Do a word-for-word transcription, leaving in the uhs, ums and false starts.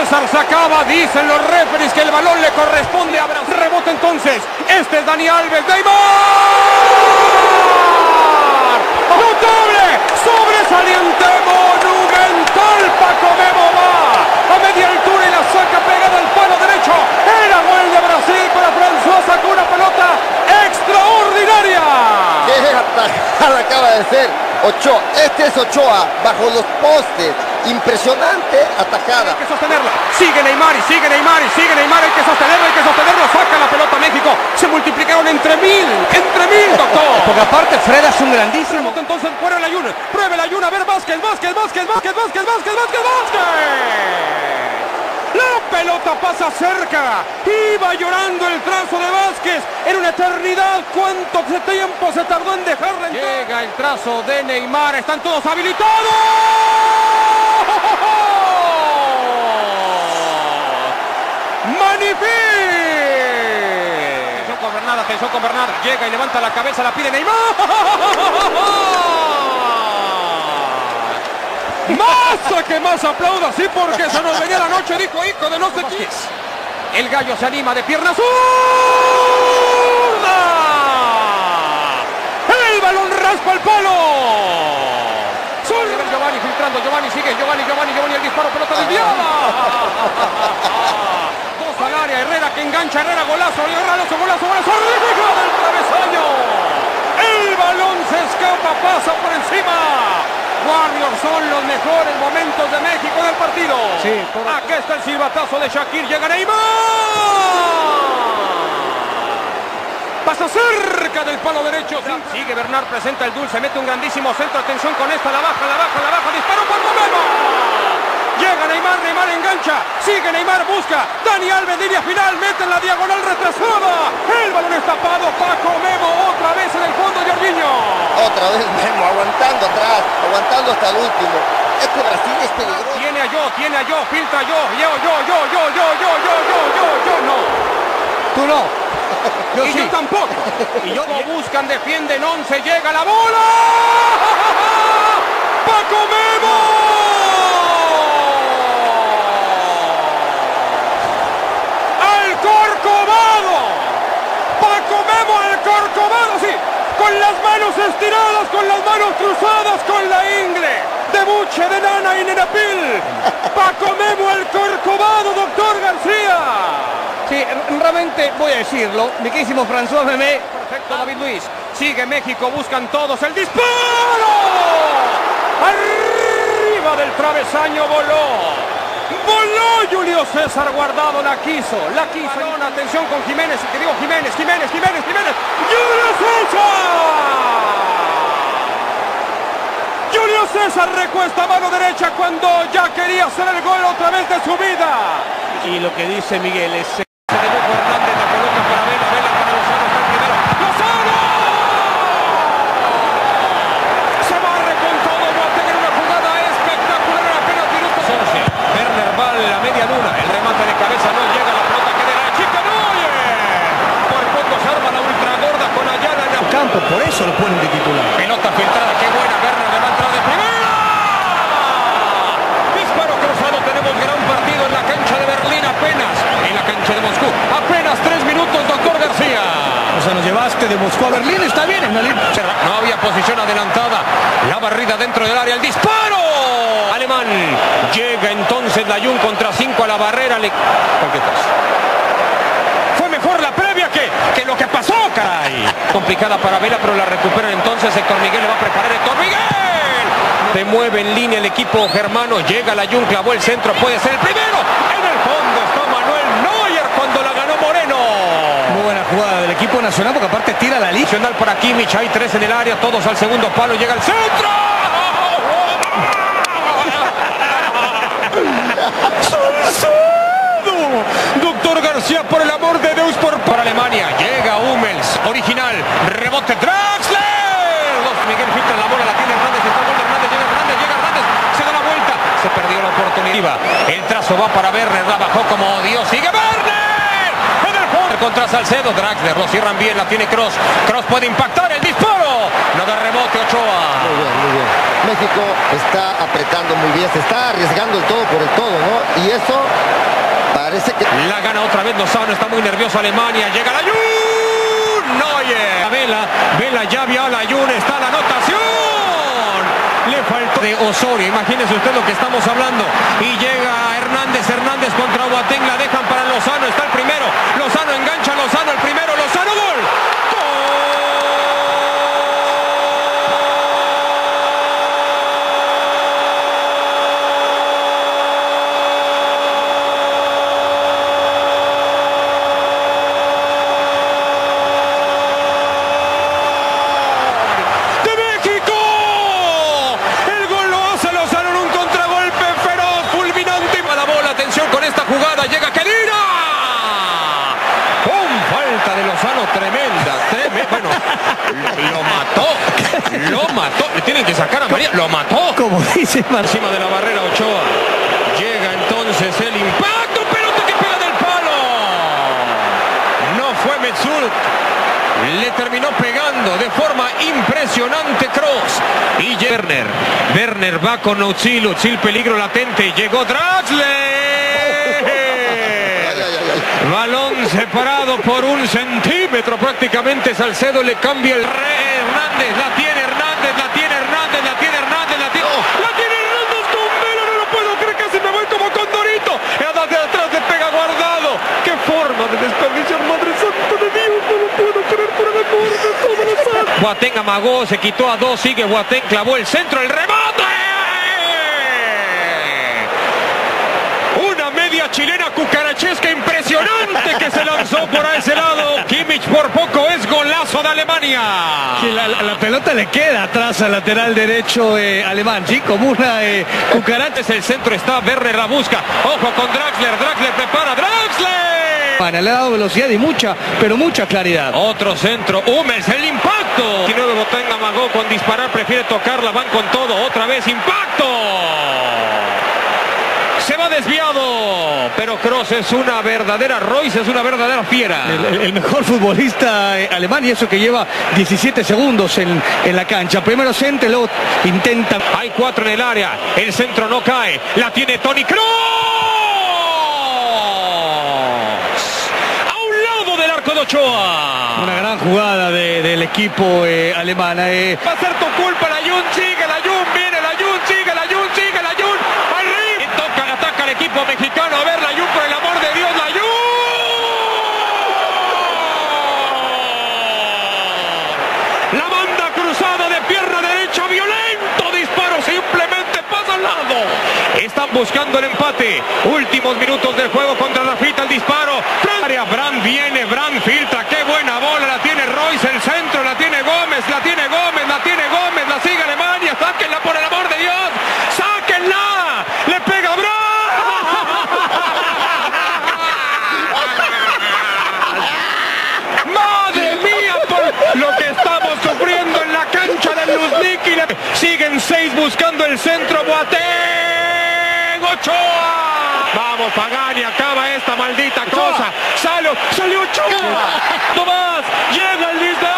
César se acaba, dicen los referees que el balón le corresponde a Brasil. Rebota entonces, este es Dani Alves, Neymar. Notable, sobresaliente, monumental, Paco Memo va a media altura y la saca pegada al palo derecho. Era gol de Brasil, pero François sacó una pelota extraordinaria. ¡Qué atajada acaba de ser Ochoa! Este es Ochoa, bajo los postes. Impresionante atajada. Hay que sostenerla. Sigue Neymar y sigue Neymar y sigue Neymar. Hay que sostenerlo, hay que sostenerlo. Saca la pelota México. Se multiplicaron entre mil. Entre mil, doctor. Porque aparte Fred es un grandísimo. Entonces prueba el ayuno. Prueba el ayuno. A ver, Vázquez, Vázquez, Vázquez, Vázquez, Vázquez, Vázquez, Vázquez, Vázquez. La pelota pasa cerca. Iba llorando el trazo de Vázquez. En una eternidad. ¿Cuánto tiempo se tardó en dejarla entrar? Llega el trazo de Neymar. Están todos habilitados. ¡Magnifique! Atención con Bernard, atención con Bernard. Llega y levanta la cabeza, la pide Neymar. ¡Más que más aplauda! Sí, porque se nos venía la noche, dijo hijo de no sé quién. El gallo se anima de pierna zurda. El balón raspa el palo. Giovanni filtrando, Giovanni sigue, Giovanni, Giovanni, Giovanni, el disparo, pelota desviada. Dos al área, Herrera que engancha, Herrera, golazo, golazo, golazo, golazo, arriba del travesaño. El balón se escapa, pasa por encima. Warriors son los mejores momentos de México en el partido. Sí, aquí está el silbatazo de Shakir, llega Neymar. Pasa cerca del palo derecho. Sigue Bernard, presenta el dulce, mete un grandísimo centro. Atención con esta, la baja, la baja, la baja. Disparo por Memo. Llega Neymar, Neymar engancha. Sigue Neymar, busca. Dani Alves, línea final, mete en la diagonal retrasada. El balón es tapado. Paco Memo otra vez en el fondo, Jorginho. Otra vez Memo aguantando atrás, aguantando hasta el último. Este Brasil es peligroso. Tiene a yo, tiene a yo, filtra yo. Yo, yo, yo, yo, yo, yo, yo, yo, yo, yo, no. Tú no. Yo y sí. Yo tampoco. Y yo lo buscan, defienden once, llega la bola. Paco Memo. Al Corcovado. Paco Memo al Corcovado, sí. Con las manos estiradas, con las manos cruzadas, con la ingle de buche, de nana y nenapil. Paco Memo al Corcovado, doctor García. Sí, realmente voy a decirlo, mi queridísimo François Memé. Perfecto, David Luiz. Sigue México, buscan todos el disparo. Arriba del travesaño voló. Voló Julio César Guardado, la quiso, la quiso. Balón, atención con Jiménez, que digo Jiménez, Jiménez, Jiménez, Jiménez. Julio César. Julio César recuesta mano derecha cuando ya quería hacer el gol otra vez de su vida. Y lo que dice Miguel es... Hernández la coloca para Vela, Vela para Lozano, está el primero. ¡Lozano! Se barre con todo, va a tener una jugada espectacular en apenas minutos. once. Werner va a la media luna, el remate de cabeza no llega, la pelota queda en la chica, no oye. Por poco se arma la ultragorda con Ayala en el campo, por eso lo ponen de titular. Pelota filtrada, qué buena, Werner le va a entrar de primera. Disparo cruzado, tenemos gran partido en la cancha de Berlín apenas. En la cancha de Moscú, apenas tres minutos, doctor García. O sea, nos llevaste de Moscú a Berlín, está bien, en Berlín. No había posición adelantada. La barrida dentro del área, el disparo. Alemán. Llega entonces Layún contra cinco a la barrera. Le... Fue mejor la previa que, que lo que pasó, caray. Complicada para Vela, pero la recuperan entonces. Héctor Miguel le va a preparar. Héctor Miguel. Se mueve en línea el equipo germano. Llega Layún, clavó el centro. Puede ser el primero. En el fondo está Manuel Neuer cuando la ganó Moreno. Muy buena jugada del equipo nacional porque aparte tira la línea. Nacional para Kimmich. Hay tres en el área. Todos al segundo palo. Llega el centro. Doctor García, por el amor de Dios, por para Alemania. Llega Hummels. Original. Rebote. Draxler. Los Miguel filtra la bola. La tiene Hernández. Está el gol de Hernández. Llega Hernández. Llega Hernández. Se da la vuelta. Se perdió la oportunidad. El trazo va para Werner. La bajó como Dios. Sigue Werner. En el fondo. Contra Salcedo. Draxler. Lo cierran bien. La tiene Kroos. Kroos puede impactar. El disparo. No da rebote. Ochoa. Muy bien, muy bien. México está apretando muy bien, se está arriesgando el todo por el todo, ¿no? Y eso parece que... La gana otra vez Lozano, está muy nervioso Alemania, llega la Jun, Neuer, Vela, Vela ya vio a la Jun, está la anotación, le faltó de Osorio, imagínese usted lo que estamos hablando, y llega Hernández, Hernández contra Boateng, la dejan para Lozano, está el primero, Lozano engancha, Lozano el primero, Lozano, gol. Jugada, llega Kedira. Con falta de Lozano tremenda, tremenda. Bueno, lo mató, lo mató. Le tienen que sacar a María, lo mató. Como dice Mar... Encima de la barrera Ochoa. Llega entonces el impacto, pelota que pega del palo. No fue Metzul. Le terminó pegando de forma impresionante Kroos. Y Werner. Werner va con Özil. Özil peligro latente. Llegó Draxler. Balón separado por un centímetro prácticamente. Salcedo le cambia el re. Hernández, la tiene Hernández, la tiene Hernández, la tiene Hernández, la tiene. ¡Oh! La tiene Hernández con Vela, no lo puedo creer, casi me voy como Condorito. De atrás le pega Guardado. ¡Qué forma de desperdiciar, Madre Santa de Dios! No lo puedo creer, por el amor de todos los santos. Boateng amagó, se quitó a dos, sigue Boateng, clavó el centro, el remate. Una media chilena cucarachesca impresionante que se lanzó por ese lado. Kimmich por poco es golazo de Alemania. Sí, la, la, la pelota le queda atrás al lateral derecho eh, alemán, sí, como una eh, cucaracha. El centro está, Werner la busca. Ojo con Draxler, Draxler prepara, Draxler. Le ha dado velocidad y mucha, pero mucha claridad. Otro centro, Hummels, el impacto. Y nuevo Boateng amagó con disparar, prefiere tocarla, van con todo, otra vez impacto. Se va desviado, pero Kroos es una verdadera Royce, es una verdadera fiera. El, el, el mejor futbolista eh, alemán, y eso que lleva diecisiete segundos en, en la cancha. Primero centro, luego intenta. Hay cuatro en el área, el centro no cae, la tiene Toni Kroos. A un lado del arco de Ochoa. Una gran jugada de, del equipo eh, alemán. Eh. Va a ser tu culpa, la Jun sigue, la Jun viene, la Jun sigue, la Jun sigue, la Jun. Ataca al equipo mexicano, a ver la Jun, por el amor de Dios, la Jun. La banda cruzada de pierna derecha, violento disparo, simplemente pasa al lado. Están buscando el empate, últimos minutos del juego contra la fita, el disparo. Brand viene, Brand filtra, qué buena bola, la tiene Royce, el centro, la tiene Gómez, la tiene Gómez, la tiene Gómez, la sigue Alemania, sáquenla por el amor de Dios, sáquenla, le pega Brand. Madre mía, por lo que estamos sufriendo en la cancha del Luzhniki. Siguen seis buscando el centro, Boateng, Ochoa. Vamos, Pagani, acaba esta maldita cosa. Salió, salió Ochoa. No más, llega el disparo.